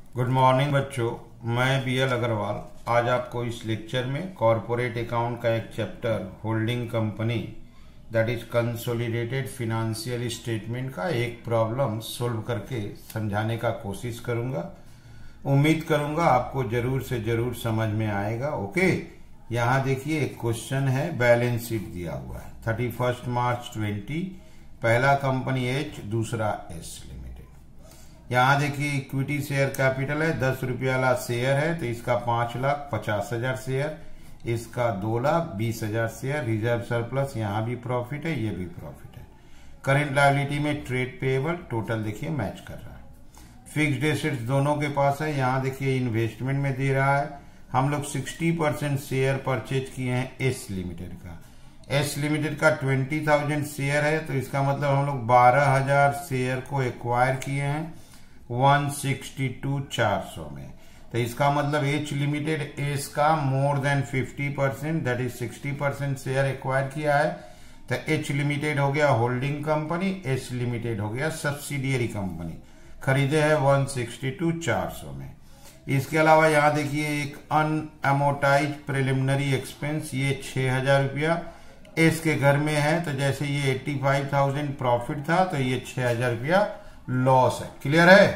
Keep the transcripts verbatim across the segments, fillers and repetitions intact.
Good morning बच्चों, मैं B L Agarwal आज आपको इस लेक्चर में कॉरपोरेट अकाउंट का एक chapter holding company that is consolidated financial statement का एक प्रॉब्लम सोल्व करके समझाने का कोशिश करूंगा। उम्मीद करूंगा आपको जरूर से जरूर समझ में आएगा। ओके, यहाँ देखिए एक क्वेश्चन है, बैलेंस शीट दिया हुआ है थर्टी फर्स्ट मार्च ट्वेंटी। पहला कंपनी एच, दूसरा एस लिमिटेड। यहाँ देखिए इक्विटी शेयर कैपिटल है, दस रुपया वाला शेयर है तो इसका पांच लाख पचास हजार शेयर, इसका दो लाख बीस हजार शेयर। रिजर्व सरप्लस, यहाँ भी प्रॉफिट है, ये भी प्रॉफिट है। करेंट लायबिलिटी में ट्रेड पेएबल टोटल देखिए मैच कर रहा है। फिक्स्ड एसेट्स दोनों के पास है। यहाँ देखिए इन्वेस्टमेंट में दे रहा है। हम लोग साठ परसेंट शेयर परचेज किए हैं एस लिमिटेड का। एस लिमिटेड का ट्वेंटी थाउजेंड शेयर है तो इसका मतलब हम लोग बारह हजार शेयर को एक्वायर किए हैं वन सिक्सटी टू चार सौ में। तो इसका मतलब एच लिमिटेड एस का more than fifty percent that is sixty percent share acquire किया है। तो एच लिमिटेड हो गया होल्डिंग कंपनी, एस लिमिटेड हो गया सब्सिडियरी कंपनी। खरीदे है वन सिक्सटी टू चार सौ में। इसके अलावा यहाँ देखिए एक अनअमोटाइज प्रिलिमिनरी एक्सपेंस, ये छह हजार रुपया एस के घर में है। तो जैसे ये एट्टी फाइव थाउजेंड प्रॉफिट था तो ये छह हजार रुपया लॉस है। क्लियर है।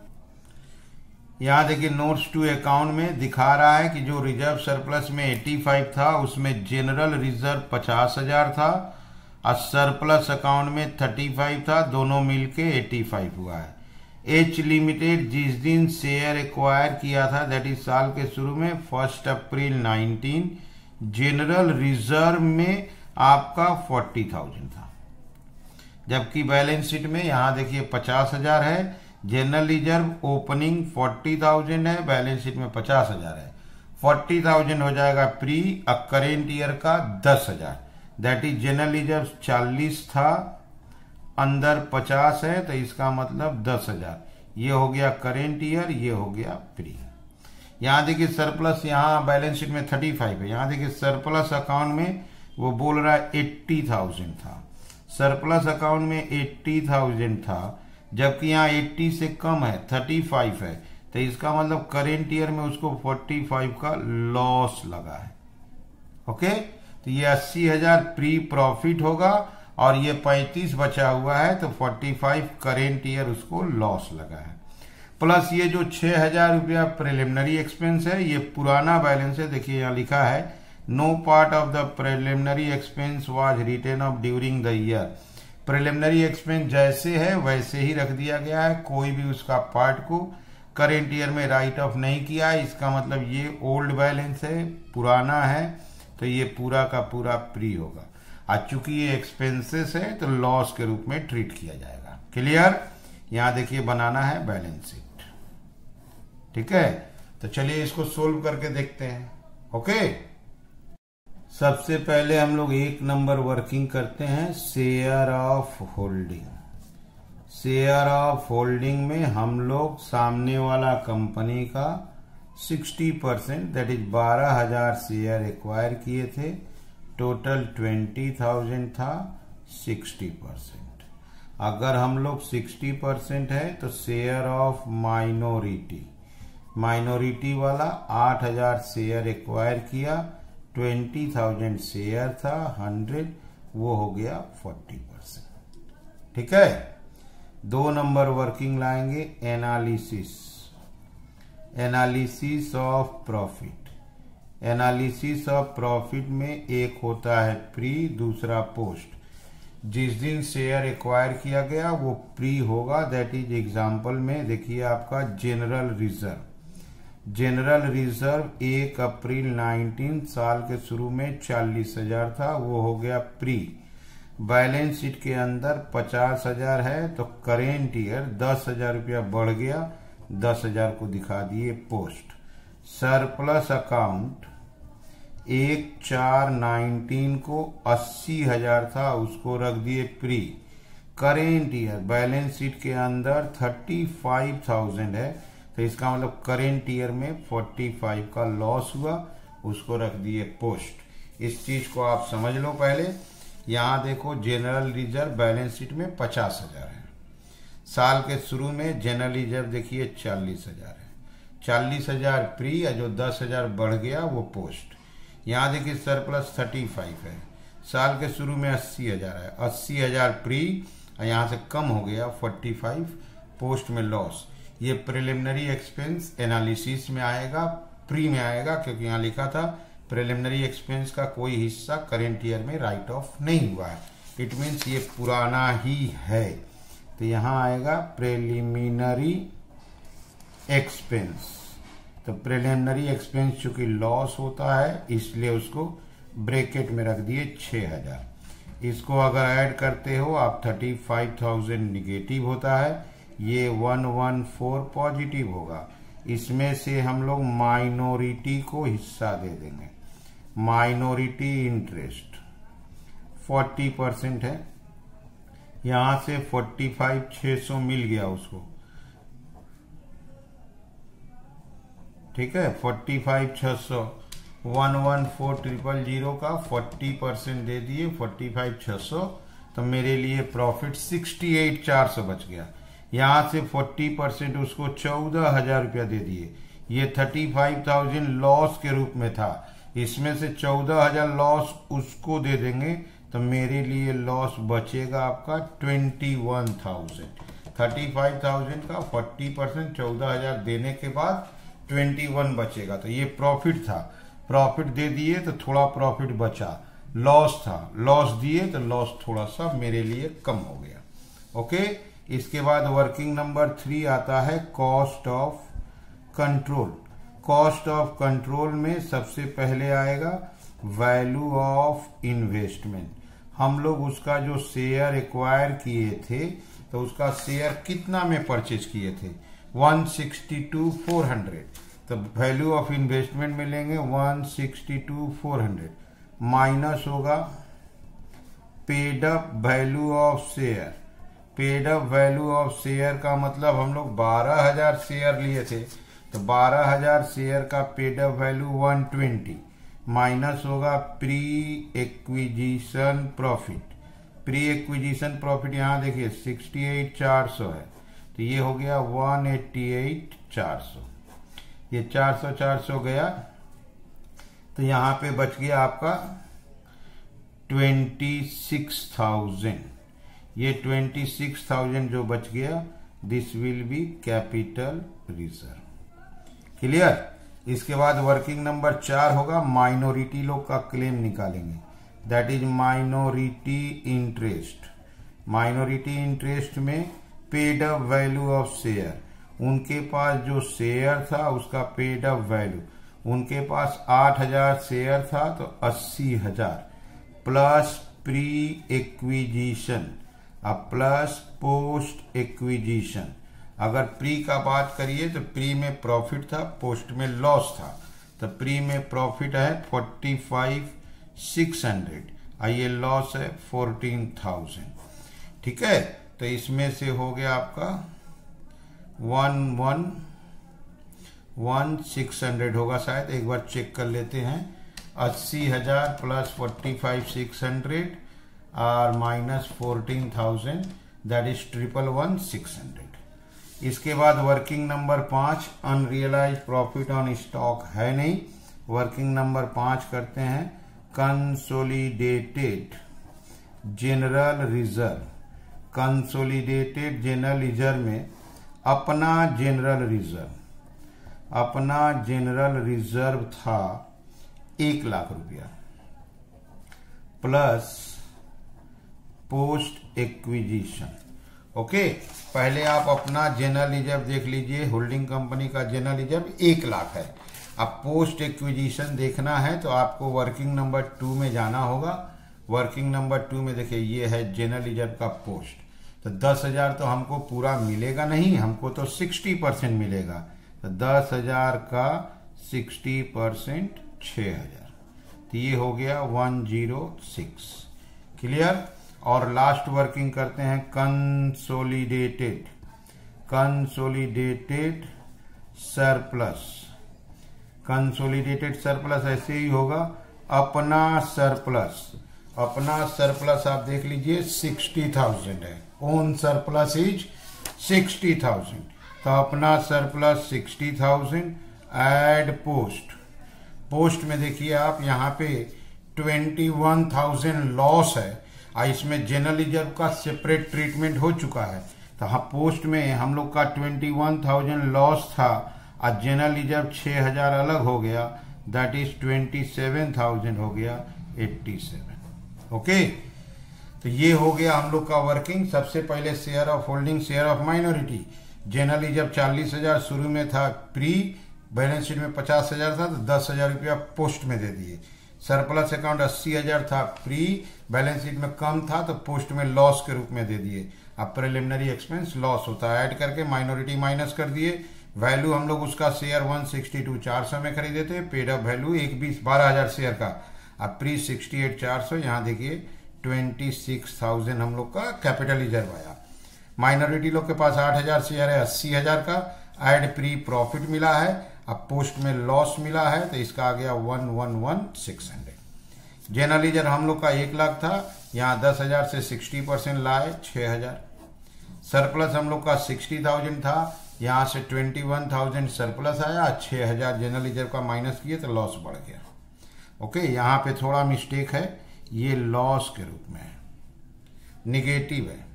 यहां देखिए नोट्स टू अकाउंट में दिखा रहा है कि जो रिजर्व सरप्लस में पचासी था उसमें जनरल रिजर्व पचास हजार था और सरप्लस अकाउंट में पैंतीस था, दोनों मिलके पचासी हुआ है। एच लिमिटेड जिस दिन शेयर एक्वायर किया था दैट इज साल के शुरू में first April nineteen, general reserve में आपका फोर्टी थाउजेंड था, जबकि बैलेंस शीट में यहां देखिए पचास हजार है। General reserve opening forty thousand है, बैलेंस शीट में पचास हजार है। फोर्टी थाउजेंड हो जाएगा प्री अ करेंट ईयर का दस हजार, दैट इज जनरल रिजर्व चालीस था, अंदर पचास है तो इसका मतलब दस हजार। ये हो गया करेंट ईयर, ये हो गया प्री। यहां देखिए सरप्लस, यहाँ बैलेंस शीट में थर्टी फाइव है, यहां देखिए सरप्लस अकाउंट में वो बोल रहा है एट्टी थाउजेंड था। सरप्लस अकाउंट में एट्टी थाउजेंड था, जबकि यहाँ एट्टी से कम है, थर्टी फाइव है। तो इसका मतलब करेंट ईयर में उसको फोर्टी फाइव का लॉस लगा है। ओके, तो ये अस्सी हजार प्री प्रॉफिट होगा और ये पैंतीस बचा हुआ है तो फोर्टी फाइव करेंट ईयर उसको लॉस लगा है। प्लस ये जो छह हजार रुपया प्रिलिमिनरी एक्सपेंस है ये पुराना बैलेंस है। देखिए यहाँ लिखा है no part of the preliminary expense was written off during the year. Preliminary expense जैसे है वैसे ही रख दिया गया है, कोई भी उसका पार्ट को करेंट ईयर में राइट ऑफ नहीं किया है। इसका मतलब ये ओल्ड बैलेंस है, पुराना है, तो ये पूरा का पूरा प्री होगा। आज चूंकि ये एक्सपेंसेस है तो लॉस के रूप में ट्रीट किया जाएगा। क्लियर। यहां देखिए बनाना है बैलेंस शीट। ठीक है, तो चलिए इसको सोल्व करके देखते हैं। ओके, सबसे पहले हम लोग एक नंबर वर्किंग करते हैं, share of holding. Share of holding में हम लोग सामने वाला कंपनी का साठ परसेंट दैट इज बारह हजार शेयर एक्वायर किए थे, टोटल ट्वेंटी थाउजेंड था, सिक्सटी परसेंट। अगर हम लोग सिक्सटी परसेंट है तो शेयर ऑफ माइनॉरिटी, माइनॉरिटी वाला आठ हजार शेयर एक्वायर किया, ट्वेंटी थाउजेंड शेयर था, हंड्रेड, वो हो गया फोर्टी परसेंट। ठीक है। दो नंबर वर्किंग लाएंगे, analysis, analysis of profit. Analysis of profit में एक होता है प्री, दूसरा पोस्ट। जिस दिन शेयर एक्वायर किया गया वो प्री होगा, दैट इज एग्जाम्पल में देखिए आपका जनरल रिजर्व। जनरल रिजर्व एक अप्रैल नाइनटीन साल के शुरू में चालीस हजार था, वो हो गया प्री। बैलेंस शीट के अंदर पचास हजार है तो करेंट ईयर दस हजार रुपया बढ़ गया, दस हजार को दिखा दिए पोस्ट। सरप्लस अकाउंट एक चार नाइनटीन को अस्सी हजार था, उसको रख दिए pre. Current year balance sheet के अंदर थर्टी फाइव थाउजेंड है तो इसका मतलब करेंट ईयर में पैंतालीस का लॉस हुआ, उसको रख दिए पोस्ट। इस चीज को आप समझ लो पहले। यहां देखो जनरल रिजर्व बैलेंस शीट में पचास हजार है, साल के शुरू में जनरल रिजर्व देखिए चालीस हजार है, चालीस हजार प्री, और जो दस हजार बढ़ गया वो पोस्ट। यहाँ देखिए सरप्लस थर्टी फाइव है, साल के शुरू में अस्सी हजार है, अस्सी हजार प्री और यहाँ से कम हो गया फोर्टी फाइव, पोस्ट में लॉस। ये प्रिलिमिनरी एक्सपेंस एनालिसिस में आएगा, प्री में आएगा, क्योंकि यहाँ लिखा था प्रिलिमिनरी एक्सपेंस का कोई हिस्सा करेंट ईयर में राइट ऑफ नहीं हुआ है, इट मीन्स ये पुराना ही है। तो यहाँ आएगा प्रिलिमिनरी एक्सपेंस। तो प्रिलिमिनरी एक्सपेंस चूंकि लॉस होता है इसलिए उसको ब्रैकेट में रख दिए छः हजार। इसको अगर ऐड करते हो आप थर्टी फाइव थाउजेंड निगेटिव होता है, ये वन वन फोर पॉजिटिव होगा। इसमें से हम लोग माइनॉरिटी को हिस्सा दे देंगे। माइनॉरिटी इंटरेस्ट फोर्टी परसेंट है, यहां से फोर्टी फाइव छह सौ मिल गया उसको, ठीक है, फोर्टी फाइव छह सौ, one one four triple zero का फोर्टी परसेंट दे दिए, फोर्टी फाइव छह सौ, तो मेरे लिए प्रॉफिट सिक्सटी एट चार सौ बच गया। यहां से फोर्टी परसेंट उसको चौदह हजार रुपया दे दिए, ये थर्टी फाइव थाउजेंड लॉस के रूप में था, इसमें से चौदह हजार लॉस उसको दे देंगे तो मेरे लिए लॉस बचेगा आपका twenty one thousand. Thirty five thousand का फोर्टी परसेंट चौदह हजार देने के बाद ट्वेंटी वन बचेगा, तो ये प्रॉफिट था, प्रॉफिट दे दिए तो थोड़ा प्रॉफिट बचा, लॉस था, लॉस दिए तो लॉस थोड़ा सा मेरे लिए कम हो गया। ओके, इसके बाद वर्किंग नंबर थ्री आता है cost of control. Cost of control में सबसे पहले आएगा वैल्यू ऑफ इन्वेस्टमेंट। हम लोग उसका जो शेयर एक्वायर किए थे तो उसका शेयर कितना में परचेज किए थे, one sixty two four hundred, तो वैल्यू ऑफ इन्वेस्टमेंट में लेंगे one sixty two four hundred, minus होगा paid up value of share. Paid up value of share का मतलब हम लोग बारह हजार शेयर लिए थे, तो बारह हजार शेयर का paid up value one twenty, minus होगा pre acquisition profit. Pre acquisition profit यहाँ देखिए सिक्सटी एट चार सौ है, तो ये हो गया वन एट्टी एट चार सौ, ये चार सौ चार सौ गया, तो यहाँ पे बच गया आपका ट्वेंटी सिक्स थाउजेंड। ये ट्वेंटी सिक्स थाउजेंड जो बच गया this will be capital reserve. Clear. इसके बाद वर्किंग नंबर चार होगा माइनॉरिटी लोग का क्लेम निकालेंगे, that is minority interest. Minority interest में paid up value of share, उनके पास जो शेयर था उसका पेड अप वैल्यू, उनके पास आठ हजार शेयर था तो अस्सी हजार प्लस प्री एक्विजिशन अब प्लस पोस्ट एक्विजिशन। अगर प्री का बात करिए तो प्री में प्रॉफिट था, पोस्ट में लॉस था, तो प्री में प्रॉफिट है फोर्टी फाइव सिक्स हंड्रेड और ये लॉस है फोर्टीन थाउजेंड। ठीक है, तो इसमें से हो गया आपका one one one six hundred होगा शायद, एक बार चेक कर लेते हैं। अस्सी हजार plus forty five six hundred और minus fourteen thousand, that is triple one six hundred. इसके बाद वर्किंग नंबर पांच, अनरियलाइज प्रॉफिट ऑन स्टॉक है नहीं, वर्किंग नंबर पांच करते हैं consolidated general reserve. Consolidated general reserve में अपना जनरल रिजर्व, अपना जनरल रिजर्व था एक लाख रुपया प्लस पोस्ट एक्विजिशन। ओके, पहले आप अपना जनरल रिजर्व देख लीजिए, होल्डिंग कंपनी का जनरल रिजर्व एक लाख है। अब पोस्ट एक्विजिशन देखना है तो आपको वर्किंग नंबर टू में जाना होगा। वर्किंग नंबर टू में देखिए ये है जनरल रिजर्व का पोस्ट, तो दस हजार तो हमको पूरा मिलेगा नहीं, हमको तो सिक्सटी परसेंट मिलेगा, तो दस हजार का सिक्सटी परसेंट छह हजार, तो ये हो गया वन जीरो सिक्स। क्लियर। और लास्ट वर्किंग करते हैं consolidated, consolidated surplus. Consolidated surplus ऐसे ही होगा, अपना सरप्लस, अपना सरप्लस आप देख लीजिए सिक्सटी थाउजेंड है, own surplus is sixty thousand, तो अपना surplus sixty thousand add post. Post में देखिए आप यहाँ पे ट्वेंटी वन थाउजेंड लॉस है और इसमें जनरल रिजर्व का सेपरेट ट्रीटमेंट हो चुका है। तो हाँ, पोस्ट में हम लोग का ट्वेंटी वन थाउजेंड लॉस था और जनरल रिजर्व छह हजार अलग हो गया, that is twenty seven thousand हो गया एट्टी सेवन। ओके, तो ये हो गया हम लोग का वर्किंग। सबसे पहले share of holding, share of minority. General reserve चालीस हजार शुरू में था, प्री बैलेंस शीट में पचास हजार था तो दस हजार रुपया पोस्ट में दे दिए। सरप्लस अकाउंट अस्सी हजार था, प्री बैलेंस शीट में कम था तो पोस्ट में लॉस के रूप में दे दिए। अब प्रिलिमिनरी एक्सपेंस लॉस होता है, ऐड करके माइनॉरिटी माइनस कर दिए। वैल्यू हम लोग उसका शेयर वन सिक्सटी टू चार सौ में खरीदे थे, पेड अप वैल्यू एक बीस बारह हजार शेयर का। अब प्री सिक्सटी एट चार सौ, यहाँ देखिए ट्वेंटी सिक्स थाउजेंड हम लोग का कैपिटल रिजर्व आया। माइनॉरिटी लोग के पास आठ हजार शेयर है, अस्सी हजार का। एड प्री प्रॉफिट मिला है, अब पोस्ट में लॉस मिला है तो इसका आ गया one one one six hundred. General reserve हम लोग का एक लाख था, यहाँ दस हजार से सिक्सटी परसेंट लाए छह हजार। सरप्लस हम लोग का सिक्सटी थाउजेंड था, यहाँ से ट्वेंटी वन थाउजेंड सरप्लस आया, छह हजार जनरल रिजर्व का माइनस किए तो लॉस बढ़ गया। ओके, यहाँ पे थोड़ा मिस्टेक है, ये लॉस के रूप में है, निगेटिव है,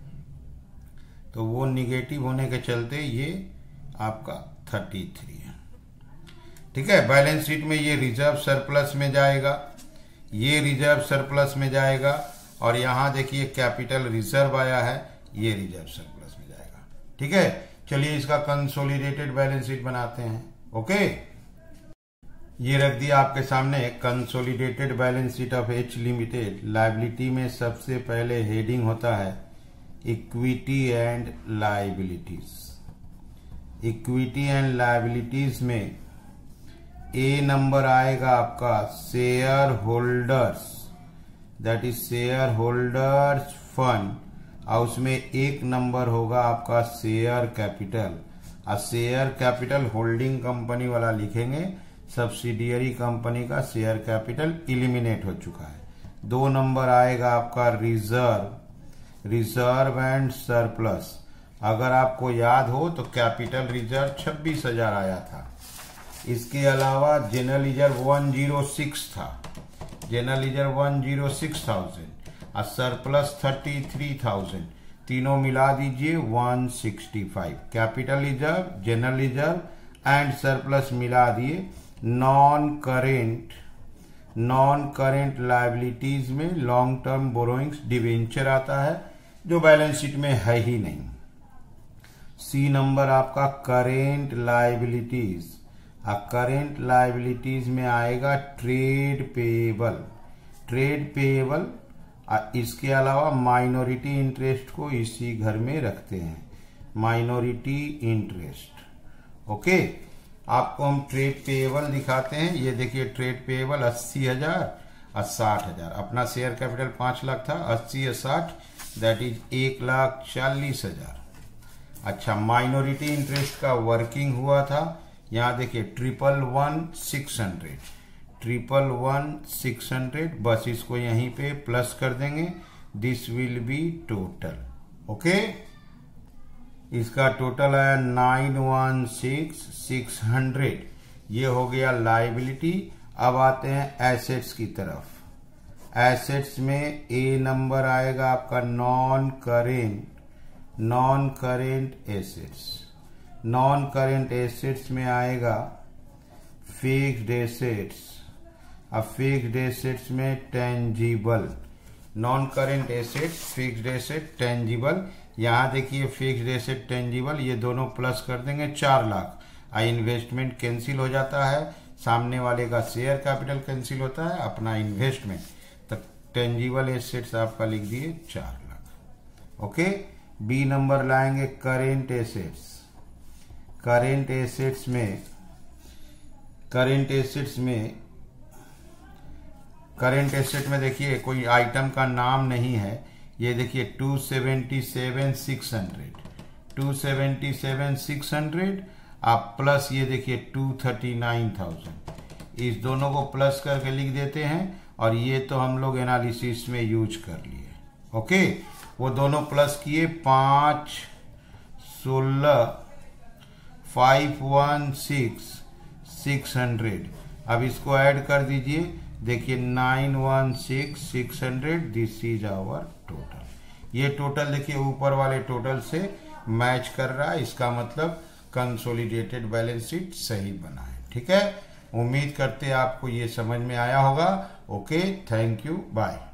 तो वो निगेटिव होने के चलते ये आपका थर्टी थ्री है। ठीक है, बैलेंस शीट में ये रिजर्व सरप्लस में जाएगा, ये रिजर्व सरप्लस में जाएगा, और यहाँ देखिए कैपिटल रिजर्व आया है, ये रिजर्व सरप्लस में जाएगा। ठीक है, चलिए इसका कंसोलिडेटेड बैलेंस शीट बनाते हैं। ओके, ये रख दिया आपके सामने consolidated balance sheet of H limited. Liability में सबसे पहले हेडिंग होता है equity and liabilities. Equity and liabilities में ए नंबर आएगा आपका share holders, that is share holders fund, और उसमें एक नंबर होगा आपका शेयर कैपिटल। और शेयर कैपिटल होल्डिंग कंपनी वाला लिखेंगे, सब्सिडियरी कंपनी का शेयर कैपिटल इलिमिनेट हो चुका है। दो नंबर आएगा आपका रिजर्व, रिजर्व एंड सरप्लस। अगर आपको याद हो तो कैपिटल रिजर्व छब्बीस हजार आया था। इसके अलावा general reserve one zero six था, general reserve one zero six thousand और सरप्लस थर्टी थ्री थाउजेंड, तीनों मिला दीजिए one sixty five. Capital reserve, general reserve and surplus मिला दिए। Non current non current liabilities में लॉन्ग टर्म बोरोइंग्स डिवेंचर आता है, जो बैलेंस शीट में है ही नहीं। सी नंबर आपका करेंट लायबिलिटीज, करेंट लायबिलिटीज में आएगा ट्रेड पेएबल, ट्रेड पेएबल। इसके अलावा माइनॉरिटी इंटरेस्ट को इसी घर में रखते हैं, माइनॉरिटी इंटरेस्ट। ओके, आपको हम ट्रेड पेएबल दिखाते हैं। ये देखिए ट्रेड पेएबल अस्सी हजार और साठ हजार। अपना शेयर कैपिटल पांच लाख था, अस्सी या साठ, दैट इज एक लाख चालीस हजार। अच्छा, माइनॉरिटी इंटरेस्ट का वर्किंग हुआ था, यहाँ देखिए triple one six hundred, triple one six hundred, बस इसको यहीं पे प्लस कर देंगे। This will be total. Okay, इसका टोटल आया nine one six six hundred. ये हो गया लायबिलिटी। अब आते हैं एसेट्स की तरफ। एसेट्स में ए नंबर आएगा आपका non current, non current assets. Non current assets में आएगा फिक्स्ड एसेट्स, अब फिक्स्ड एसेट्स में tangible. Non current assets, fixed asset, tangible. यहाँ देखिए फिक्स्ड एसेट, टेंजिबल, ये दोनों प्लस कर देंगे चार लाख। आ इन्वेस्टमेंट कैंसिल हो जाता है, सामने वाले का शेयर कैपिटल कैंसिल होता है, अपना इन्वेस्टमेंट। तो टेंजिबल एसेट्स आपका लिख दिए चार लाख। ओके, बी नंबर लाएंगे करेंट एसेट्स। करेंट एसेट्स में करेंट एसेट्स में करेंट एसेट में देखिए कोई आइटम का नाम नहीं है। ये देखिए two seventy seven six hundred, two seventy seven six hundred, आप प्लस ये देखिए टू थर्टी नाइन थाउजेंड। इस दोनों को प्लस करके लिख देते हैं, और ये तो हम लोग एनालिसिस में यूज कर लिए। ओके, वो दोनों प्लस किए, पाँच सोलह five one six six hundred. अब इसको ऐड कर दीजिए, देखिए nine one six six hundred, this is our total. ये टोटल देखिए ऊपर वाले टोटल से मैच कर रहा है, इसका मतलब कंसोलिडेटेड बैलेंस शीट सही बना है। ठीक है, उम्मीद करते हैं आपको ये समझ में आया होगा। Okay, thank you, bye.